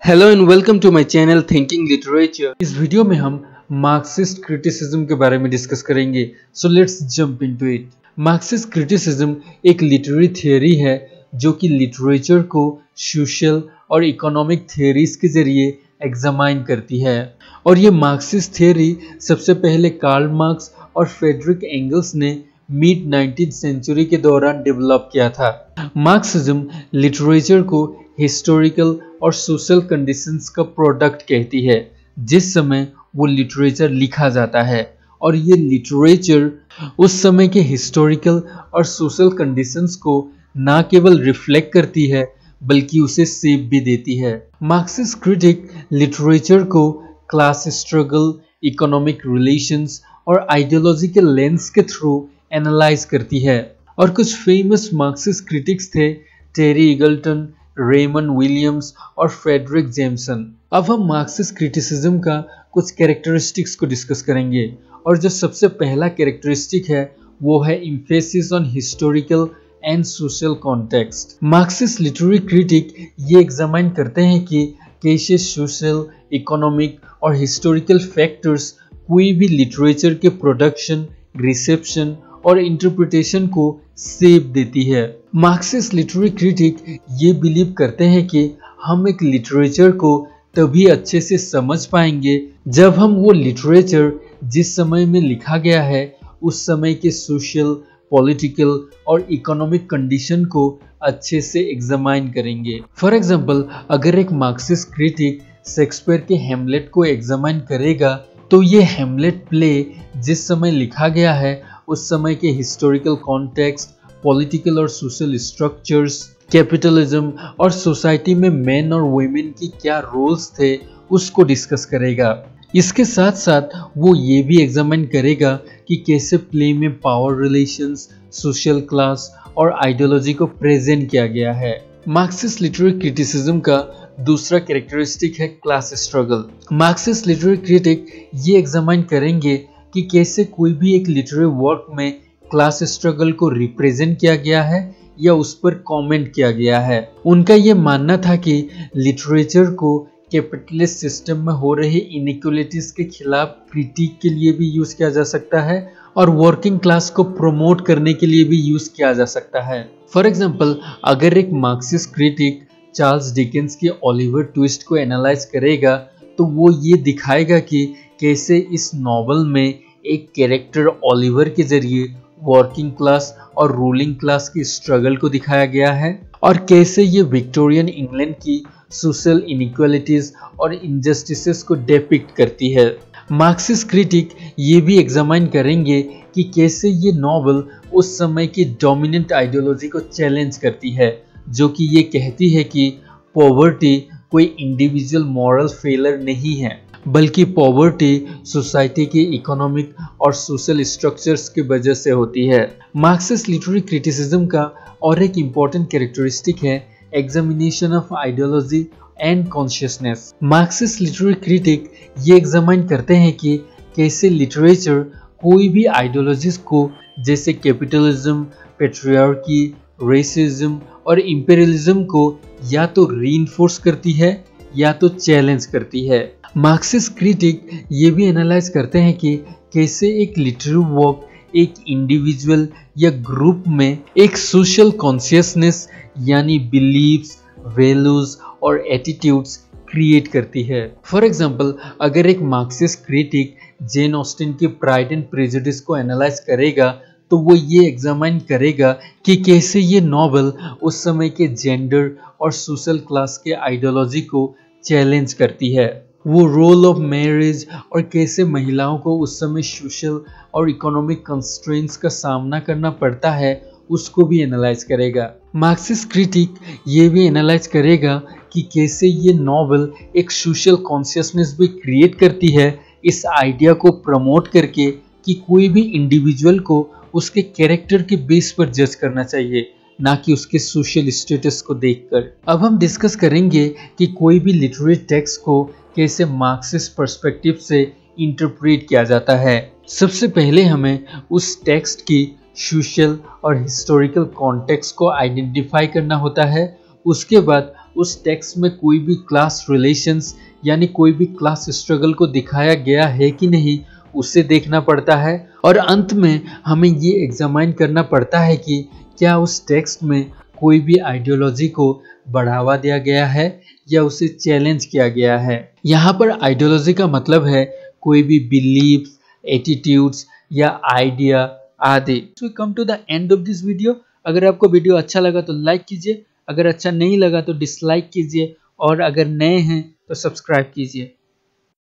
Hello and welcome to my channel thinking literature. इस वीडियो में हम मार्क्सिस्ट क्रिटिसिज्म के बारे में डिस्कस करेंगे। So let's jump into it. Marxist criticism एक लिटरेरी थियोरी है जो कि लिटरेचर को सोशल और इकोनॉमिक थियोरीज के जरिए एग्जामाइन करती है। और ये मार्क्सिस्ट थियोरी सबसे पहले कार्ल मार्क्स और फ्रेडरिक एंगल्स ने मिड 19th सेंचुरी के दौरान डेवलप किया था। मार्क्सिज्म लिटरेचर को हिस्टोरिकल और सोशल कंडीशंस का प्रोडक्ट कहती है जिस समय वो लिटरेचर लिखा जाता है, और ये लिटरेचर उस समय के हिस्टोरिकल और सोशल कंडीशंस को ना केवल रिफ्लेक्ट करती है बल्कि उसे शेप भी देती है। मार्क्सिस्ट क्रिटिक लिटरेचर को क्लास स्ट्रगल, इकोनॉमिक रिलेशंस और आइडियोलॉजिकल लेंस के थ्रू एनालाइज करती है। और कुछ फेमस मार्क्सिस्ट क्रिटिक्स थे टेरी ईगल्टन, रेमन विलियम्स और फ्रेडरिक जेम्सन। अब हम मार्क्सिस्ट क्रिटिसिज्म का कुछ कैरेक्टरिस्टिक्स को डिस्कस करेंगे, और जो सबसे पहला कैरेक्टरिस्टिक है वो है emphasis on historical and social context. Marxist literary critic ये एग्जामाइन करते हैं कि कैसे सोशल, इकोनॉमिक और हिस्टोरिकल फैक्टर्स कोई भी लिटरेचर के प्रोडक्शन, रिसेप्शन और इंटरप्रिटेशन को शेप देती है। मार्क्सिस्ट लिटरेरी क्रिटिक ये बिलीव करते हैं कि हम एक लिटरेचर को तभी अच्छे से समझ पाएंगे जब हम वो लिटरेचर जिस समय में लिखा गया है उस समय के सोशल, पॉलिटिकल और इकोनॉमिक कंडीशन को अच्छे से एग्जामाइन करेंगे। फॉर एग्जांपल, अगर एक मार्क्सिस्ट क्रिटिक शेक्सपियर के हैमलेट को एग्जामाइन करेगा तो ये हैमलेट प्ले जिस समय लिखा गया है उस समय के हिस्टोरिकल कॉन्टेक्स्ट, पॉलिटिकल और सोशल स्ट्रक्चर्स, कैपिटलिज्म और सोसाइटी में मेन और वुमेन की क्या रोल्स थे उसको डिस्कस करेगा। इसके साथ साथ वो ये भी एग्जामिन करेगा कि कैसे प्ले में पावर रिलेशंस, सोशल क्लास और आइडियोलॉजी को प्रेजेंट किया गया है। मार्क्सिस्ट लिटरेरी क्रिटिसिज्म का दूसरा कैरेक्टरिस्टिक है class struggle. Marxist literary critic ये एग्जामिन करेंगे कि कैसे कोई भी एक लिटरेरी वर्क में क्लास स्ट्रगल को रिप्रेजेंट किया गया है या उस पर कमेंट किया गया है। उनका ये मानना था कि लिटरेचर को कैपिटलिस्ट सिस्टम में हो रही इनइक्वालिटीज के खिलाफ क्रिटिक के लिए भी यूज किया जा सकता है और वर्किंग क्लास को प्रमोट करने के लिए भी यूज किया जा सकता है। फॉर एग्जाम्पल, अगर एक मार्क्सिस्ट क्रिटिक चार्ल्स डिकेंस के ओलिवर ट्विस्ट को एनालाइज करेगा तो वो ये दिखाएगा कि कैसे इस नॉवल में एक कैरेक्टर ओलिवर के जरिए वर्किंग क्लास और रूलिंग क्लास की स्ट्रगल को दिखाया गया है, और कैसे ये विक्टोरियन इंग्लैंड की सोशल इनइक्वालिटीज और इनजस्टिसेस को डिपिक्ट करती है। मार्क्सिस्ट क्रिटिक ये भी एग्जामाइन करेंगे कि कैसे ये नॉवल उस समय की डोमिनेंट आइडियोलॉजी को चैलेंज करती है, जो कि ये कहती है कि पॉवर्टी कोई इंडिविजुअल मॉरल फेलर नहीं है बल्कि पॉवर्टी सोसाइटी के इकोनॉमिक और सोशल स्ट्रक्चर्स की वजह से होती है। मार्क्सिस्ट लिटरेरी क्रिटिसिज्म का और एक इम्पॉर्टेंट कैरेक्टरिस्टिक है examination of ideology and consciousness. Marxist literary critic ये एग्जामाइन करते हैं कि कैसे लिटरेचर कोई भी आइडियोलॉजीज को, जैसे कैपिटलिज्म, पैट्रियार्की, रेसिज्म और इंपीरियलिज्म को या तो रीइंफोर्स करती है या तो चैलेंज करती है। मार्क्सिस्ट क्रिटिक ये भी एनालाइज करते हैं कि कैसे एक लिटरेरी वर्क एक इंडिविजुअल या ग्रुप में एक सोशल कॉन्शियसनेस यानी बिलीव्स, वैल्यूज और एटीट्यूड्स क्रिएट करती है। फॉर एग्जांपल, अगर एक मार्क्सिस्ट क्रिटिक जेन ऑस्टिन की प्राइड एंड प्रेजुडिस को एनालाइज करेगा तो वो ये एग्जामाइन करेगा कि कैसे ये नॉवल उस समय के जेंडर और सोशल क्लास के आइडियोलॉजी को चैलेंज करती है। वो रोल ऑफ मैरिज और कैसे महिलाओं को उस समय सोशल और इकोनॉमिक कंस्ट्रेंट्स का सामना करना पड़ता है उसको भी एनालाइज करेगा। मार्क्सिस्ट क्रिटिक ये भी एनालाइज करेगा कि कैसे ये नॉवल एक सोशल कॉन्शियसनेस भी क्रिएट करती है, इस आइडिया को प्रमोट करके कि कोई भी इंडिविजुअल को उसके कैरेक्टर के बेस पर जज करना चाहिए, ना कि उसके सोशल स्टेटस को देखकर। अब हम डिस्कस करेंगे कि कोई भी लिटरेरी टेक्स्ट को कैसे मार्क्सिस्ट पर्सपेक्टिव से इंटरप्रेट किया जाता है। सबसे पहले हमें उस टेक्स्ट की सोशल और हिस्टोरिकल कॉन्टेक्स्ट को आइडेंटिफाई करना होता है। उसके बाद उस टेक्स्ट में कोई भी क्लास रिलेशंस यानी कोई भी क्लास स्ट्रगल को दिखाया गया है कि नहीं, उसे देखना पड़ता है। और अंत में हमें ये एग्जामाइन करना पड़ता है कि क्या उस टेक्स्ट में कोई भी आइडियोलॉजी को बढ़ावा दिया गया है या उसे चैलेंज किया गया है। यहाँ पर आइडियोलॉजी का मतलब है कोई भी बिलीफ, एटीट्यूड्स या आइडिया आदि। So come to the end of this video. अगर आपको वीडियो अच्छा लगा तो लाइक कीजिए, अगर अच्छा नहीं लगा तो डिसलाइक कीजिए, और अगर नए हैं तो सब्सक्राइब कीजिए।